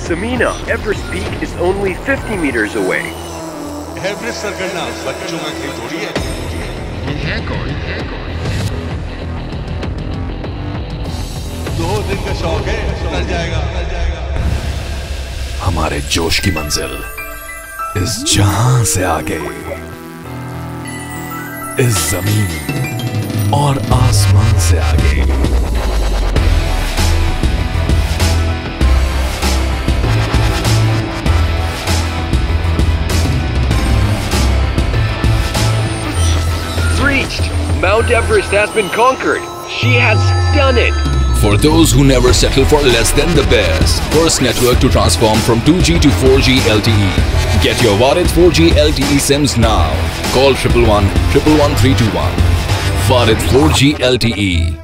Samina, Everest Peak is only 50 meters away. Everest सर करना बच्चों का खेल थोड़ी है। ये है कौन? दो दिन का शौक है, चल जाएगा। हमारे जोश की मंजिल इस जहां से आगे, इस जमीन और आसमान से आगे। Reached! Mount Everest has been conquered. She has done it. For those who never settle for less than the best, first network to transform from 2G to 4G LTE. Get your Warid 4G LTE SIMs now. Call 111 111 321. Warid 4G LTE.